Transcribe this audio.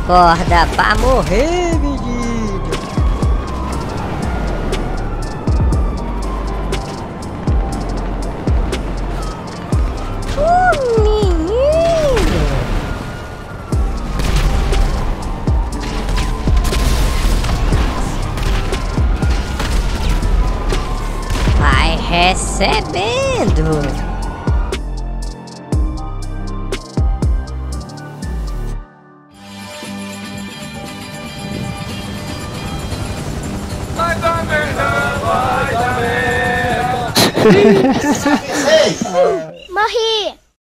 Acorda pra morrer, menino. Menino. Vai recebendo. Vai dar merda, vai dar merda. Morri!